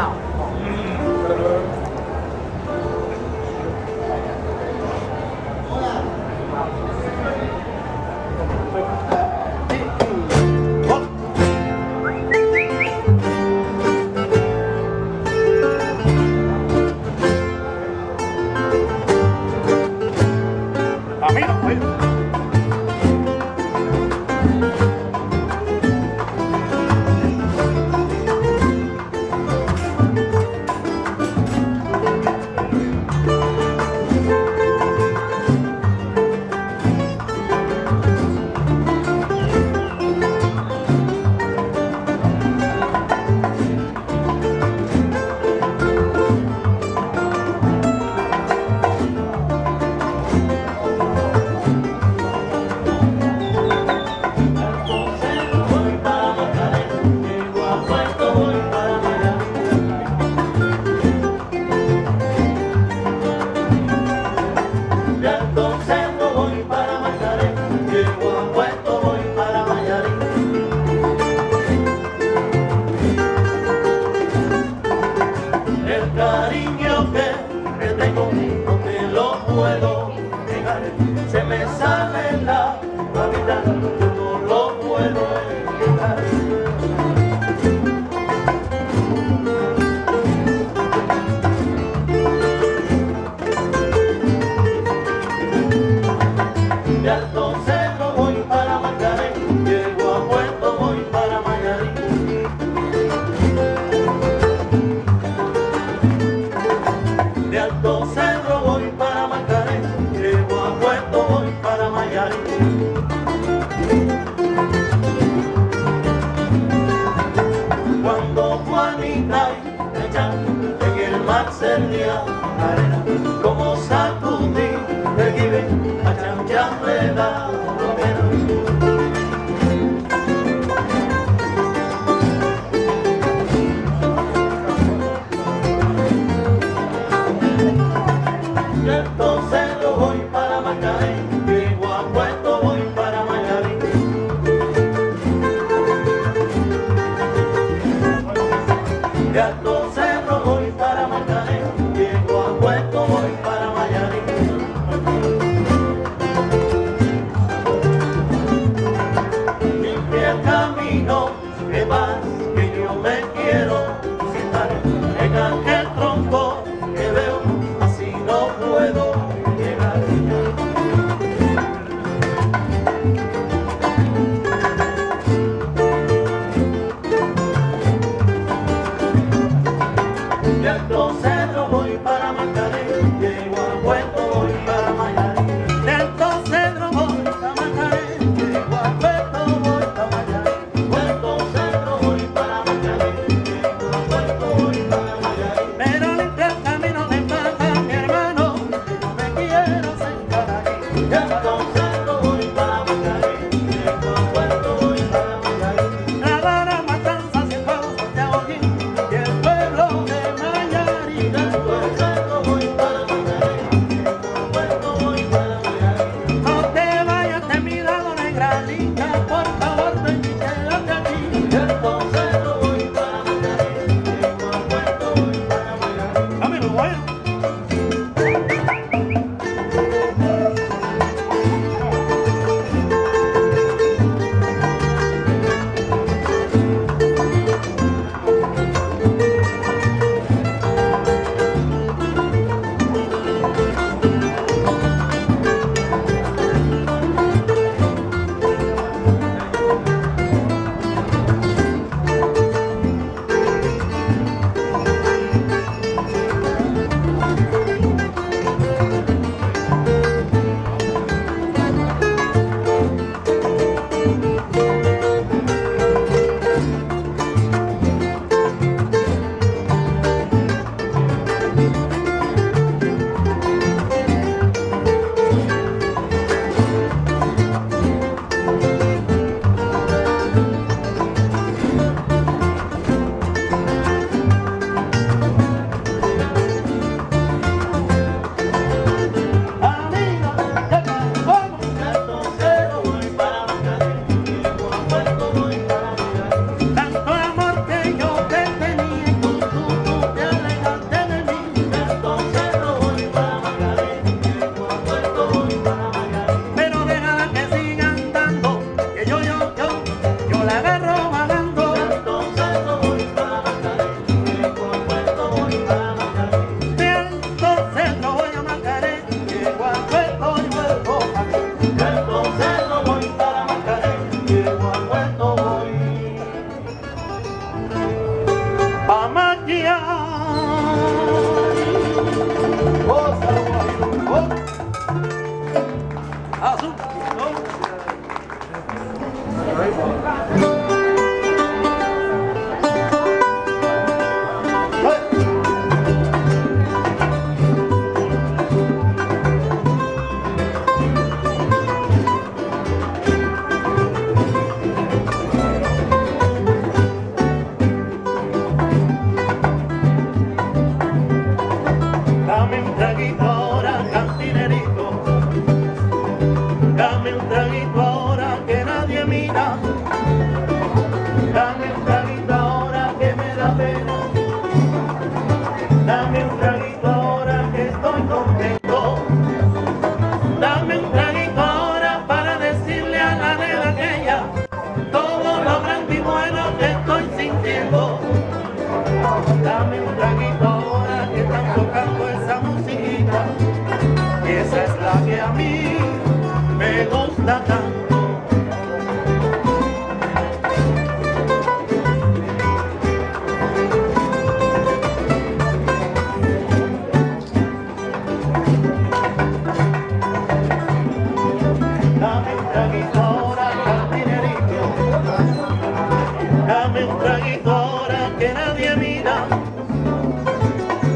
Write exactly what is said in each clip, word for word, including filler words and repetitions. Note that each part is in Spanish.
La vara matanza, sin fuego, Santiago, y el pueblo de Mañarita.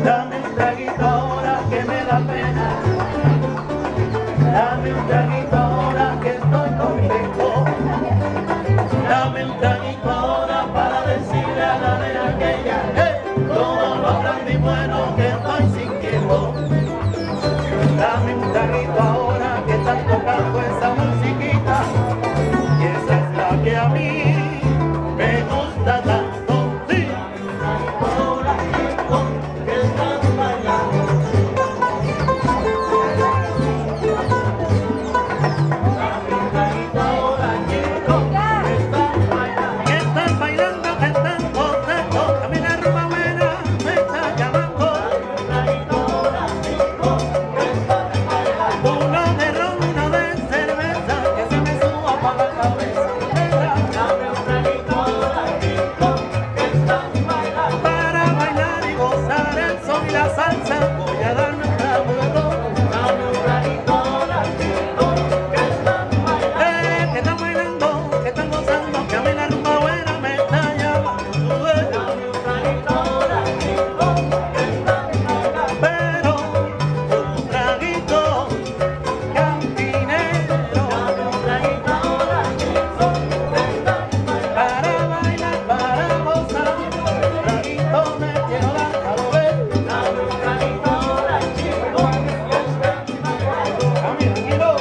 Dame un traguito ahora que me da pena. Dame un traguito ahora que estoy contento. Dame un traguito ahora para decirle a la de aquella, hey, todo lo grande y bueno que estoy sintiendo. Dame un traguito ahora que están tocando esa musiquita, y esa es la que a mí me gusta tanto. Sí. Ahora que están bailando. Dame un traguito ahora, chicos, que están bailando. Que están bailando, que están contentos. A mí la rumba buena me está llamando. Dame un traguito ahora, chicos, que están bailando. Uno de ron, uno de cerveza, que se me suba para la cabeza. Dame un traguito ahora, chicos, que están bailando. Para bailar y gozar el son y la salsa, voy a darme un trago de ron. Dame un traguito ahora, chicos, que están bailando. Eh, que están bailando, que están gozando, que a mí la rumba buena me está llamando. Eh. Dame un traguito ahora, chicos, que están bailando. Pero un traguito cantinero. Dame un traguito ahora, chicos, que están bailando. Para bailar, para gozar, un traguito me quiero dar a lo ver. Dame un traguito ahora, chicos, que están bailando. A mí, tranquilo.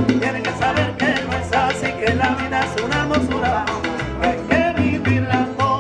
La vida es una hermosura, hay que vivirla toda.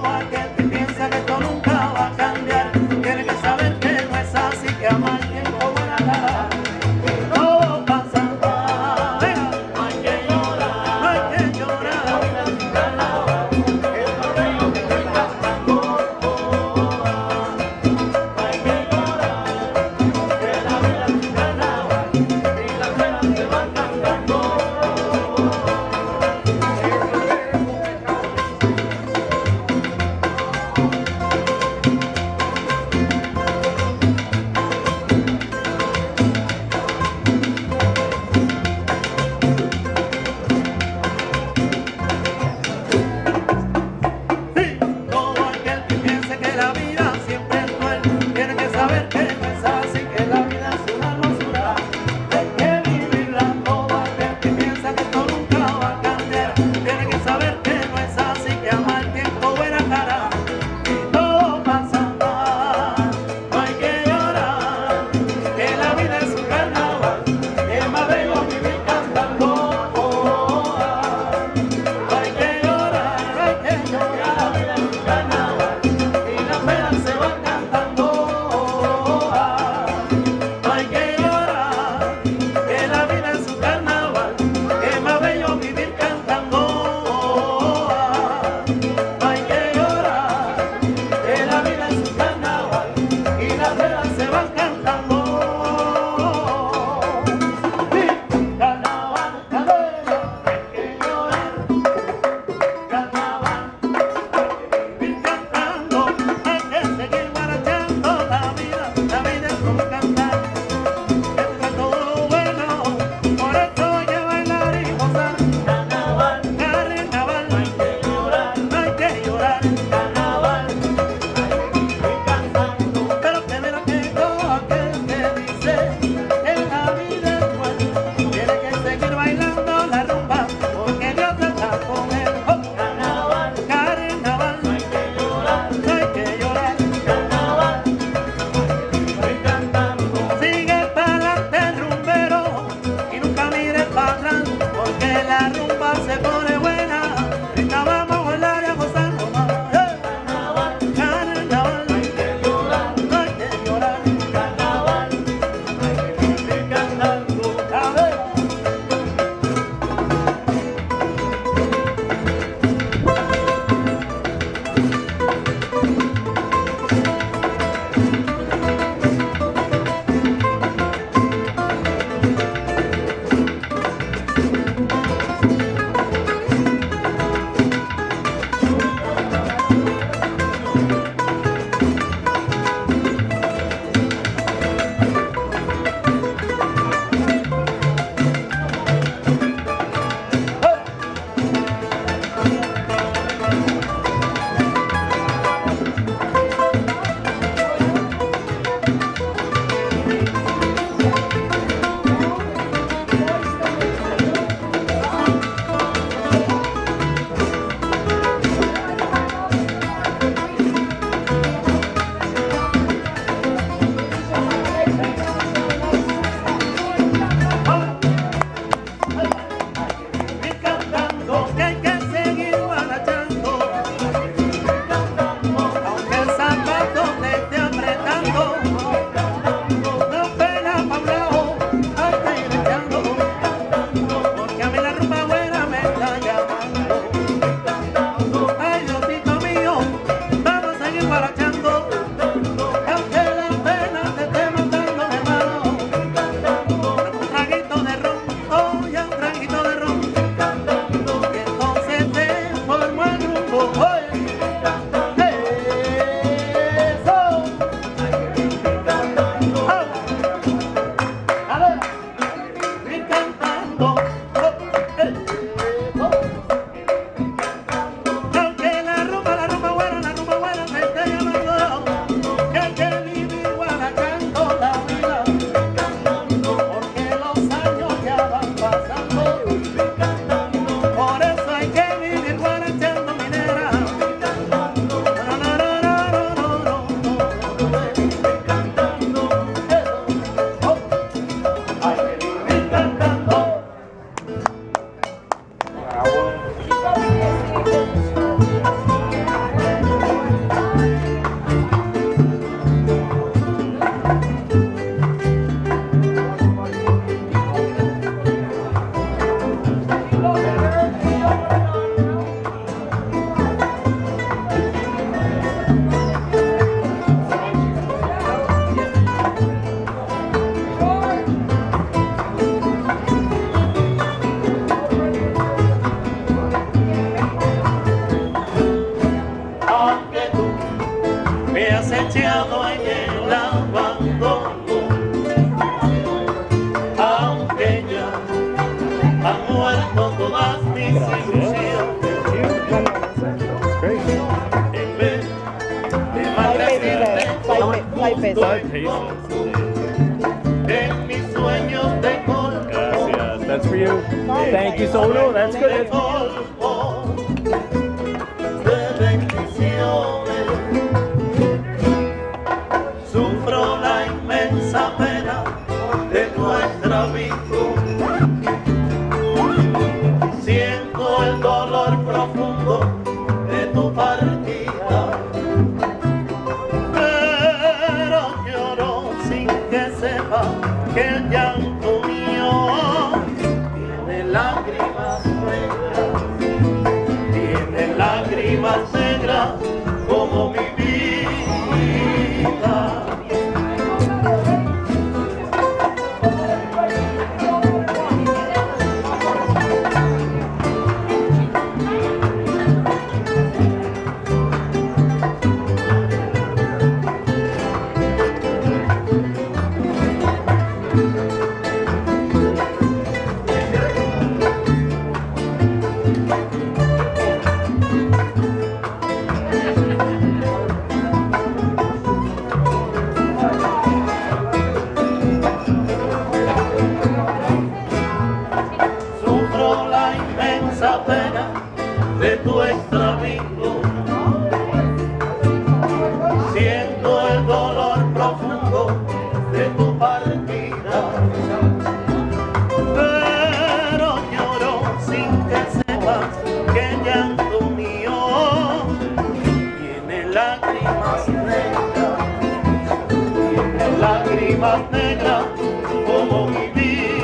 pesos. Five pesos. En mis sueños de colmo. Gracias. That's for you. Thank you, Solo. That's good. De That's good. polvo, de bendiciones. Sufro la inmensa pena de nuestra virtud. Siento el dolor profundo de tu partida. Pero lloro sin que sepa que el llanto mío tiene lágrimas negras, tiene lágrimas negras como mi vida. Sufro la inmensa pena de tu extravío. Siento el dolor profundo de tu partida. Pero lloro sin que sepas que el llanto mío tiene lágrimas negras, tiene lágrimas negras como mi vida.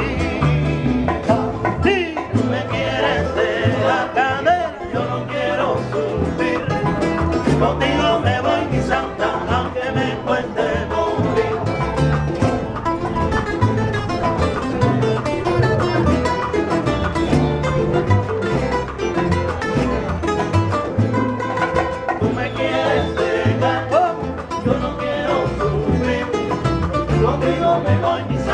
Si tú me quieres de la cadera, yo no quiero sufrir. Contigo me voy, mi santa, aunque me cueste morir. Tú me quieres de cajón, yo no quiero sufrir. Contigo me voy, mi